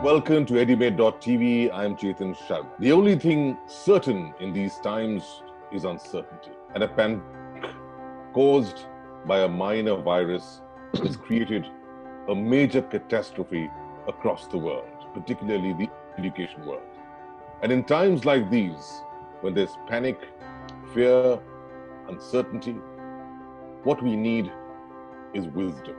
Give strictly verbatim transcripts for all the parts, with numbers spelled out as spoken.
Welcome to Edimate dot T V. I'm Chetan Sharma. The only thing certain in these times is uncertainty. And a pandemic caused by a minor virus has created a major catastrophe across the world, particularly the education world. And in times like these, when there's panic, fear, uncertainty, what we need is wisdom,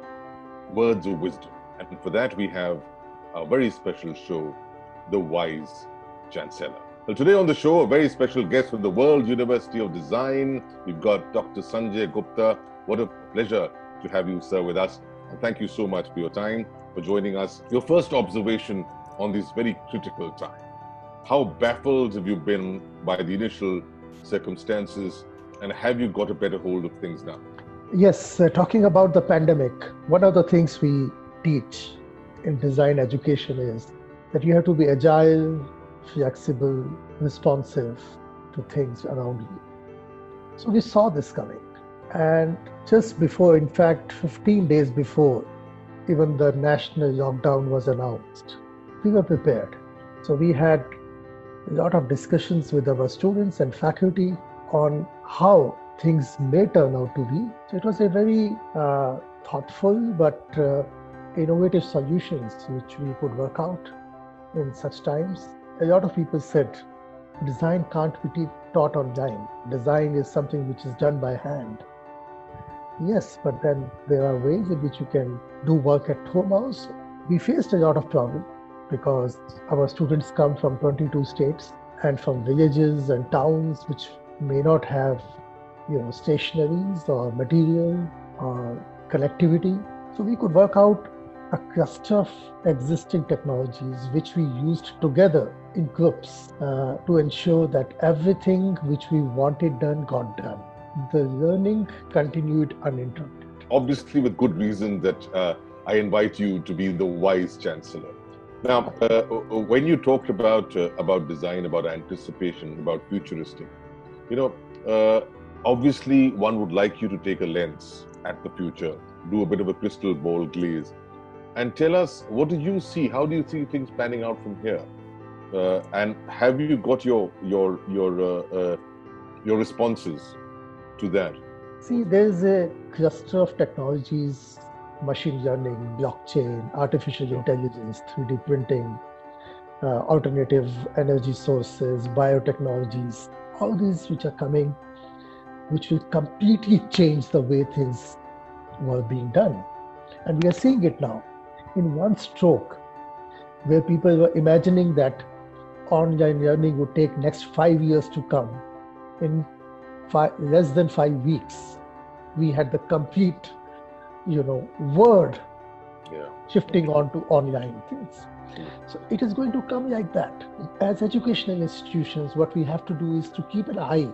words of wisdom. And for that, we have a very special show, The Wise Chancellor. Well, today on the show, a very special guest from the World University of Design. We've got Doctor Sanjay Gupta. What a pleasure to have you, sir, with us. And thank you so much for your time, for joining us. Your first observation on this very critical time. How baffled have you been by the initial circumstances, and have you got a better hold of things now? Yes, uh, talking about the pandemic, one of the things we teach in design education is that you have to be agile, flexible, responsive to things around you. So we saw this coming. And just before, in fact, fifteen days before, even the national lockdown was announced, we were prepared. So we had a lot of discussions with our students and faculty on how things may turn out to be. So it was a very uh, thoughtful but uh, innovative solutions which we could work out in such times. A lot of people said design can't be taught online. Design is something which is done by hand. Yes, but then there are ways in which you can do work at home also. We faced a lot of problems because our students come from twenty-two states and from villages and towns which may not have, you know, stationaries or material or connectivity. So we could work out a cluster of existing technologies which we used together in groups uh, to ensure that everything which we wanted done got done. The learning continued uninterrupted. Obviously, with good reason that uh, I invite you to be the Wise Chancellor. Now, uh, when you talked about uh, about design, about anticipation, about futuristic, you know, uh, obviously one would like you to take a lens at the future, do a bit of a crystal ball glaze, and tell us, what do you see? How do you see things panning out from here? Uh, and have you got your your your uh, uh, your responses to that? See, there is a cluster of technologies: machine learning, blockchain, artificial intelligence, three D printing, uh, alternative energy sources, biotechnologies. All these which are coming, which will completely change the way things were being done, and we are seeing it now. In one stroke, where people were imagining that online learning would take next five years to come, in five, less than five weeks, we had the complete, you know, world Yeah. shifting on to online things. So it is going to come like that. As educational institutions, what we have to do is to keep an eye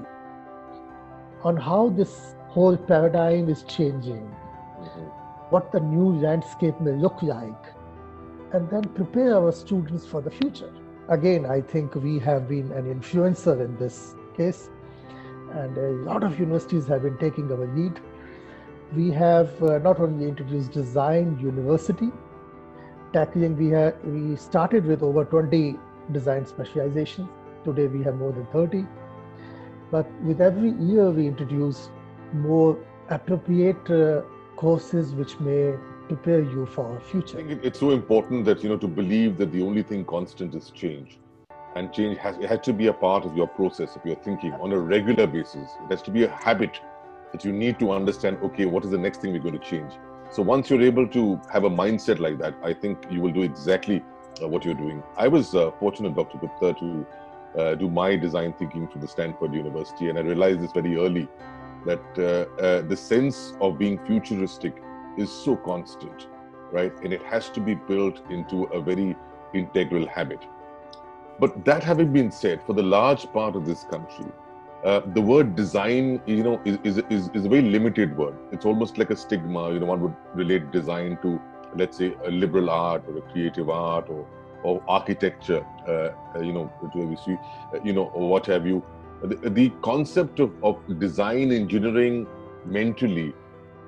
on how this whole paradigm is changing, Mm-hmm. what the new landscape may look like, and then prepare our students for the future. Again, I think we have been an influencer in this case, and a lot of universities have been taking our lead. We have uh, not only introduced Design University, tackling, we, have, we started with over twenty design specializations. Today we have more than thirty. But with every year we introduce more appropriate uh, courses which may prepare you for our I future. think it- it's so important that, you know, to believe that the only thing constant is change. And change has, it has to be a part of your process, of your thinking on a regular basis. It has to be a habit that you need to understand, okay, what is the next thing we're going to change? So once you're able to have a mindset like that, I think you will do exactly uh, what you're doing. I was uh, fortunate, Doctor Gupta, to uh, do my design thinking from the Stanford University, and I realized this very early, that uh, uh, the sense of being futuristic is so constant, right? And it has to be built into a very integral habit. But that having been said, for the large part of this country, uh, the word design, you know, is, is, is, is a very limited word. It's almost like a stigma. You know, one would relate design to, let's say, a liberal art or a creative art or, or architecture, uh, you know, to we see, you know, or what have you. The, the concept of, of design engineering mentally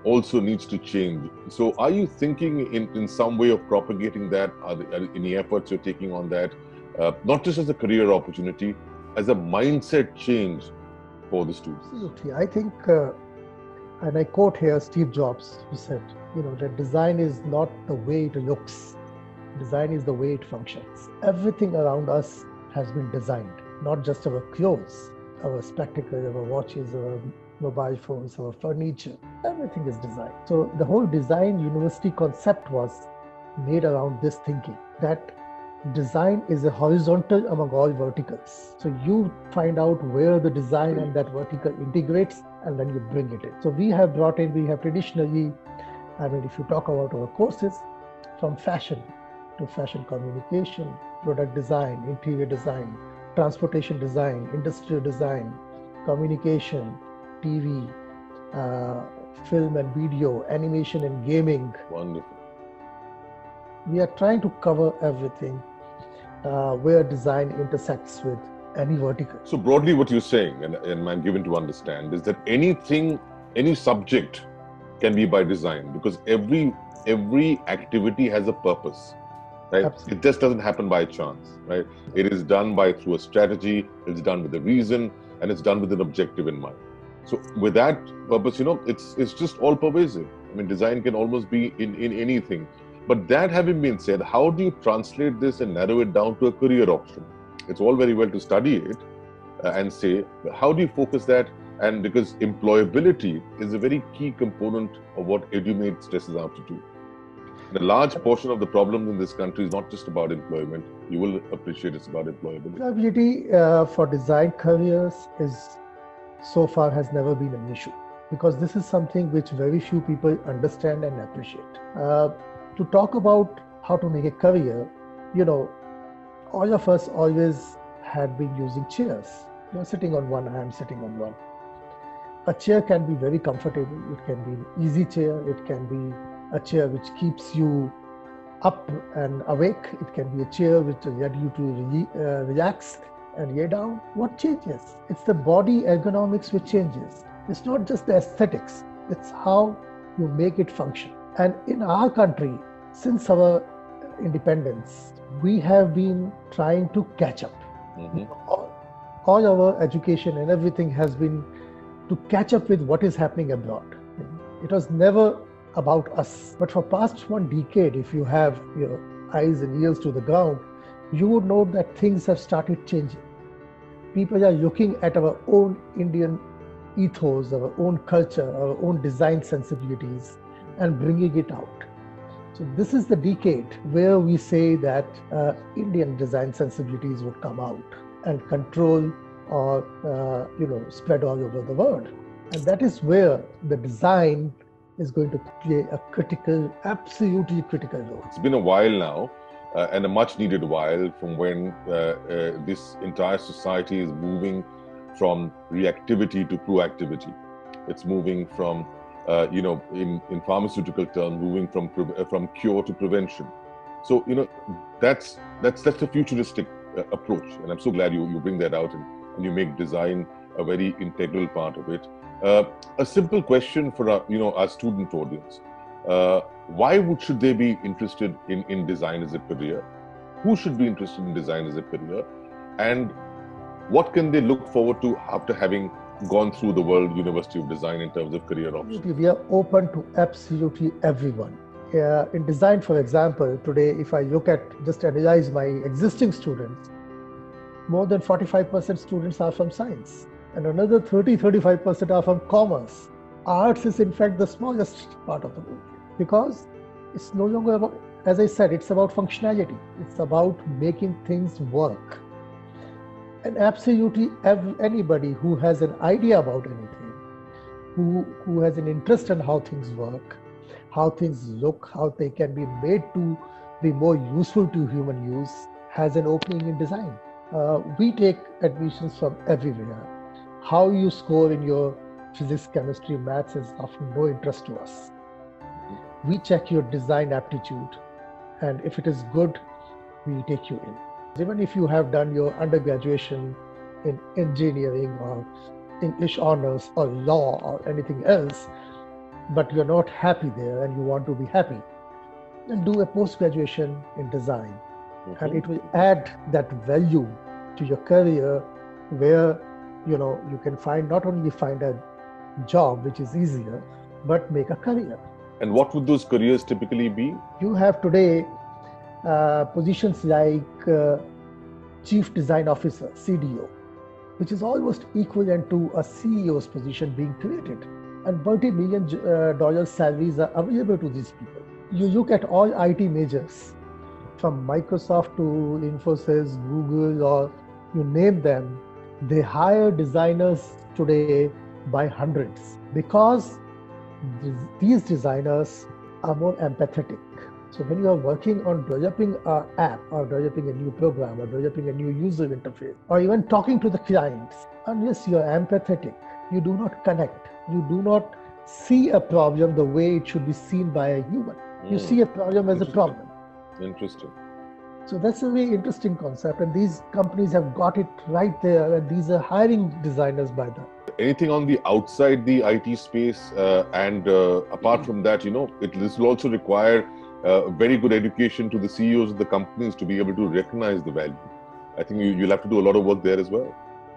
also needs to change. So are you thinking in, in some way of propagating that? Are there are any efforts you're taking on that? Uh, not just as a career opportunity, as a mindset change for the students? Absolutely. I think, uh, and I quote here Steve Jobs, who said, you know, that design is not the way it looks. Design is the way it functions. Everything around us has been designed, not just our clothes, our spectacles, our watches, our mobile phones, our furniture. Everything is designed. So the whole design university concept was made around this thinking that design is a horizontal among all verticals. So you find out where the design and that vertical integrates, and then you bring it in. So we have brought in, we have traditionally, I mean, if you talk about our courses, from fashion to fashion communication, product design, interior design, transportation design, industrial design, communication, T V, uh, film and video, animation and gaming. Wonderful. We are trying to cover everything uh, where design intersects with any vertical. So broadly what you're saying, and, and I'm given to understand, is that anything, any subject can be by design, because every every activity has a purpose. Right? Absolutely. It just doesn't happen by chance, right? It is done by through a strategy, it's done with a reason, and it's done with an objective in mind. So with that purpose, you know, it's it's just all pervasive. I mean, design can almost be in, in anything. But that having been said, how do you translate this and narrow it down to a career option? It's all very well to study it uh, and say, how do you focus that? And because employability is a very key component of what EduMate stresses out to do. And a large portion of the problems in this country is not just about employment. You will appreciate it's about employability. Employability uh, for design careers is so far has never been an issue, because this is something which very few people understand and appreciate. Uh, to talk about how to make a career, you know, all of us always had been using chairs. You're sitting on one, I'm sitting on one. A chair can be very comfortable. It can be an easy chair. It can be a chair which keeps you up and awake. It can be a chair which allows you to re, uh, relax and lay down. What changes? It's the body ergonomics which changes. It's not just the aesthetics. It's how you make it function. And in our country, since our independence, we have been trying to catch up. Mm-hmm. All, all our education and everything has been to catch up with what is happening abroad. It was never about us. But for past one decade, if you have your eyes and ears to the ground, you would know that things have started changing. People are looking at our own Indian ethos, our own culture, our own design sensibilities, and bringing it out. So this is the decade where we say that uh, Indian design sensibilities would come out and control or uh, you know spread all over the world. And that is where the design is going to play a critical, absolutely critical role. It's been a while now, uh, and a much needed while, from when uh, uh, this entire society is moving from reactivity to proactivity. It's moving from, uh, you know, in, in pharmaceutical terms, moving from pre- from cure to prevention. So, you know, that's that's that's a futuristic uh, approach, and I'm so glad you, you bring that out and, and you make design a very integral part of it. Uh, a simple question for our, you know, our student audience: uh, why would should they be interested in in design as a career? Who should be interested in design as a career? And what can they look forward to after having gone through the World University of Design in terms of career options? We are open to absolutely everyone. Uh, in design, for example, today, if I look at, just analyze my existing students, more than forty-five percent students are from science, and another thirty to thirty-five percent are from commerce. Arts is in fact the smallest part of the world, because it's no longer about, as I said, it's about functionality. It's about making things work. And absolutely every, anybody who has an idea about anything, who, who has an interest in how things work, how things look, how they can be made to be more useful to human use, has an opening in design. Uh, we take admissions from everywhere. How you score in your physics, chemistry, maths is of no interest to us. We check your design aptitude, and if it is good, we take you in. Even if you have done your undergraduation in engineering or English honors or law or anything else, but you're not happy there and you want to be happy, then do a post-graduation in design. Mm-hmm. And it will add that value to your career, where you know you can find not only find a job which is easier, but make a career. And what would those careers typically be? You have today uh, positions like uh, Chief Design Officer, C D O, which is almost equivalent to a C E O's position being created. And multi-million uh, dollar salaries are available to these people. You look at all I T majors, from Microsoft to Infosys, Google, or you name them, they hire designers today by hundreds, because these designers are more empathetic. So when you are working on developing an app or developing a new program or developing a new user interface or even talking to the clients, unless you are empathetic, you do not connect. You do not see a problem the way it should be seen by a human. Mm. You see a problem as a problem. Interesting. So that's a very interesting concept, and these companies have got it right there, and these are hiring designers by them. Anything on the outside the I T space, uh, and uh, apart from that, you know, it this will also require uh, very good education to the C E Os of the companies to be able to recognize the value. I think you, you'll have to do a lot of work there as well.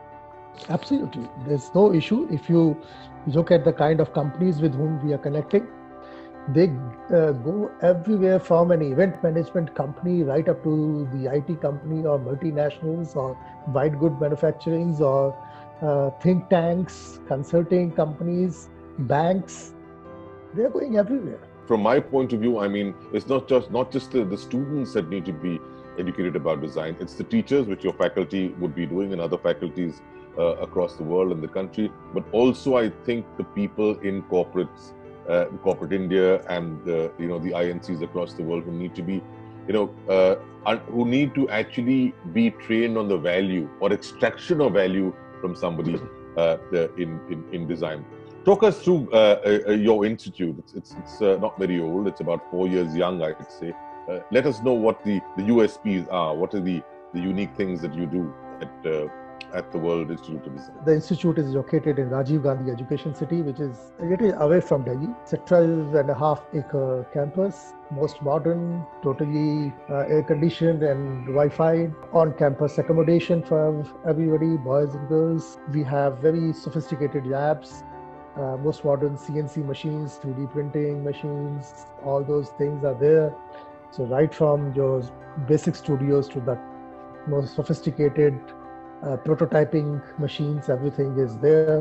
Absolutely. There's no issue. If you look at the kind of companies with whom we are connecting, they uh, go everywhere, from an event management company right up to the I T company or multinationals or white good manufacturings or uh, think tanks, consulting companies, banks. They're going everywhere. From my point of view, I mean, it's not just not just the, the students that need to be educated about design. It's the teachers, which your faculty would be doing, and other faculties uh, across the world and the country. But also, I think the people in corporates, Uh, corporate India, and uh, you know the I N Cs across the world who need to be, you know, uh, who need to actually be trained on the value or extraction of value from somebody uh, the, in, in in design. Talk us through uh, uh, your institute. It's it's, it's uh, not very old. It's about four years young, I could say. Uh, let us know what the the U S Ps are. What are the the unique things that you do at uh, at the World Institute of Design? The institute is located in Rajiv Gandhi Education City, which is a little away from Delhi. It's a twelve and a half acre campus, most modern, totally uh, air conditioned and Wi-Fi, on campus accommodation for everybody, boys and girls. We have very sophisticated labs, uh, most modern C N C machines, three D printing machines, all those things are there. So right from your basic studios to the most sophisticated Uh, prototyping machines, everything is there.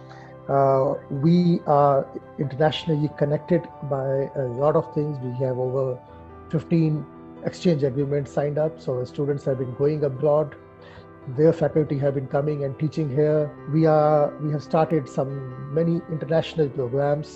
Uh, we are internationally connected by a lot of things. We have over fifteen exchange agreements signed up. So our students have been going abroad. Their faculty have been coming and teaching here. We are we have started some many international programs,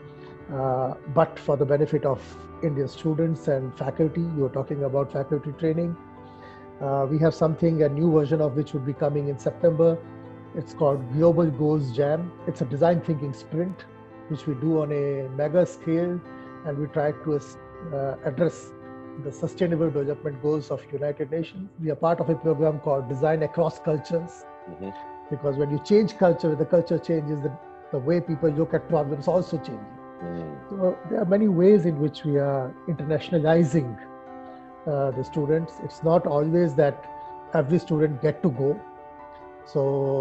uh, but for the benefit of Indian students and faculty. You're talking about faculty training. Uh, we have something, a new version of which would be coming in September. It's called Global Goals Jam. It's a design thinking sprint, which we do on a mega scale, and we try to uh, address the sustainable development goals of United Nations. We are part of a program called Design Across Cultures, mm-hmm. because when you change culture, the culture changes, the, the way people look at problems also changes. Mm. So there are many ways in which we are internationalizing Uh, the students. It's not always that every student get to go. So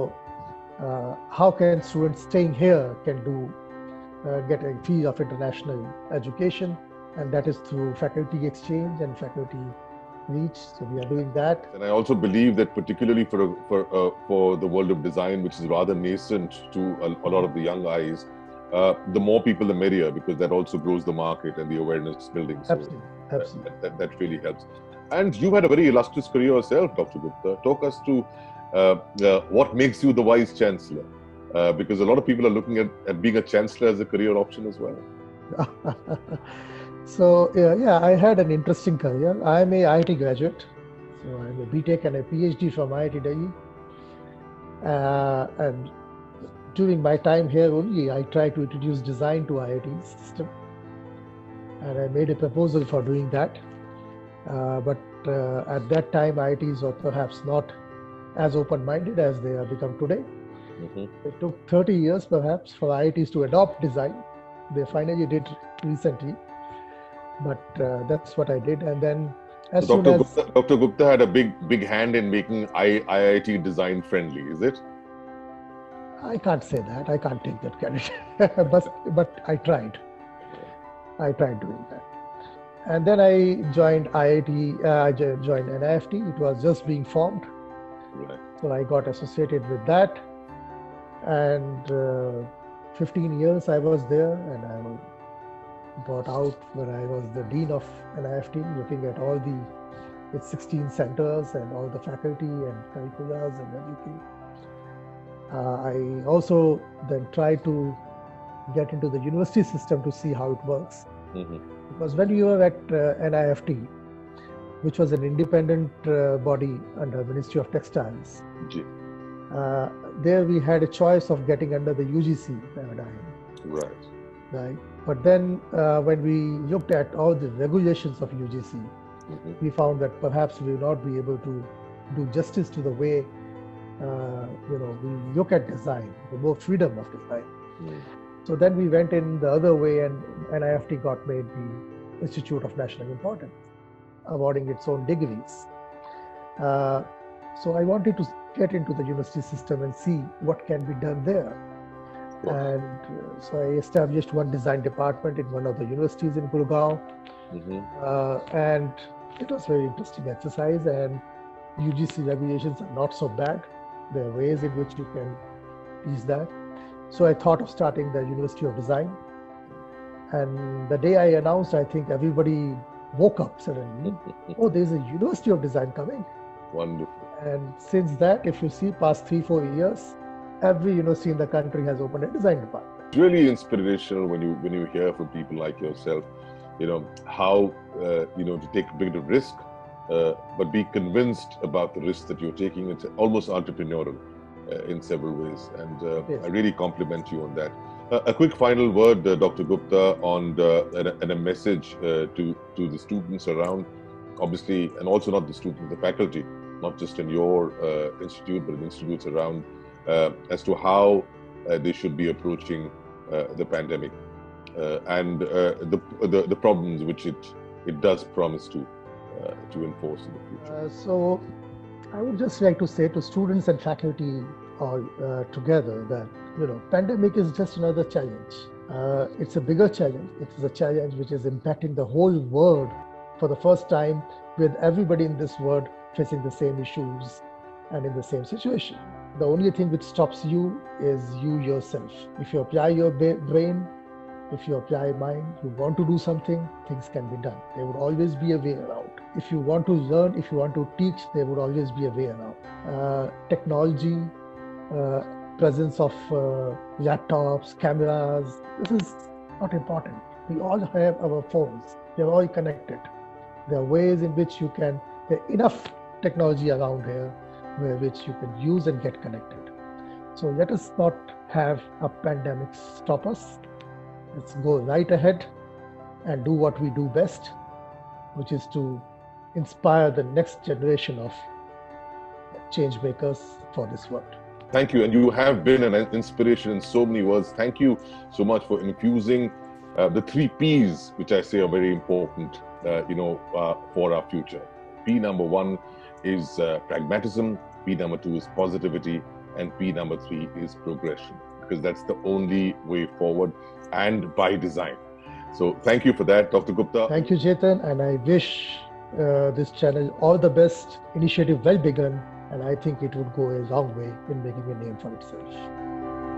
uh, how can students staying here can do uh, get a fee of international education, and that is through faculty exchange and faculty reach. So we are doing that. And I also believe that particularly for for uh, for the world of design, which is rather nascent to a, a lot of the young eyes, uh, the more people the merrier, because that also grows the market and the awareness building. So Absolutely. Absolutely. That, that, that really helps. And you've had a very illustrious career yourself, Doctor Gupta. Talk us to uh, uh, what makes you the Vice Chancellor, uh, because a lot of people are looking at, at being a Chancellor as a career option as well. So, yeah, yeah, I had an interesting career. I'm a I I T graduate. So I'm a B Tech and a PhD from I I T Delhi. Uh, and during my time here only, I tried to introduce design to I I T system. And I made a proposal for doing that. Uh, but uh, at that time, I I Ts were perhaps not as open-minded as they have become today. Mm-hmm. It took thirty years perhaps for I I Ts to adopt design. They finally did recently, but uh, that's what I did. And then as So soon Doctor as Gupta, Doctor Gupta had a big, big hand in making I, IIT design friendly, is it? I can't say that. I can't take that credit. but but I tried. I tried doing that. And then I joined I I T. Uh, I jo- joined N I F T. It was just being formed, Right. so I got associated with that. And uh, fifteen years I was there, and I was got out when I was the dean of N I F T, looking at all the its sixteen centers and all the faculty and curriculums and everything. Uh, I also then tried to get into the university system to see how it works. Mm-hmm. Because when you were at uh, N I F T, which was an independent uh, body under Ministry of Textiles, G. uh, there we had a choice of getting under the U G C paradigm. Right. Right. But then uh, when we looked at all the regulations of U G C, Mm-hmm. we found that perhaps we will not be able to do justice to the way uh, you know we look at design, the more freedom of design. Mm. So then we went in the other way, and N I F T got made the Institute of National Importance, awarding its own degrees. Uh, so I wanted to get into the university system and see what can be done there. Wow. And uh, so I established one design department in one of the universities in Gurgaon. Mm-hmm. Uh, and it was very interesting exercise, and U G C regulations are not so bad. There are ways in which you can use that. So I thought of starting the University of Design. And the day I announced, I think everybody woke up suddenly. Oh, there's a University of Design coming. Wonderful. And since that, if you see past three, four years, every university in the country has opened a design department. It's really inspirational when you when you hear from people like yourself, you know, how, uh, you know, to take a bit of risk, uh, but be convinced about the risk that you're taking. It's almost entrepreneurial uh, in several ways. And uh, Yes. I really compliment you on that. Uh, a quick final word, uh, Doctor Gupta, on the, and, a, and a message uh, to, to the students around, obviously, and also not the students, the faculty, not just in your uh, institute, but in institutes around, uh, as to how uh, they should be approaching uh, the pandemic. Uh, and uh, the, the the problems which it it does promise to uh, to enforce in the future. Uh, so I would just like to say to students and faculty all uh, together that, you know, pandemic is just another challenge. Uh, it's a bigger challenge. It is a challenge which is impacting the whole world for the first time, with everybody in this world facing the same issues and in the same situation. The only thing which stops you is you yourself. If you apply your brain, if you apply mind, you want to do something, things can be done. There would always be a way around. If you want to learn, if you want to teach, there would always be a way around. Uh, technology, uh, presence of uh, laptops, cameras, this is not important. We all have our phones. They're all connected. There are ways in which you can, there are enough technology around here where which you can use and get connected. So let us not have a pandemic stop us. Let's go right ahead and do what we do best, which is to inspire the next generation of change makers for this world. Thank you. And you have been an inspiration in so many words. Thank you so much for infusing uh, the three P's, which I say are very important, uh, you know, uh, for our future. P number one is uh, pragmatism. P number two is positivity. And P number three is progression, because that's the only way forward, and by design. So thank you for that, Doctor Gupta. Thank you, Chetan. And I wish uh, this channel all the best. Initiative well begun. And I think it would go a long way in making a name for itself.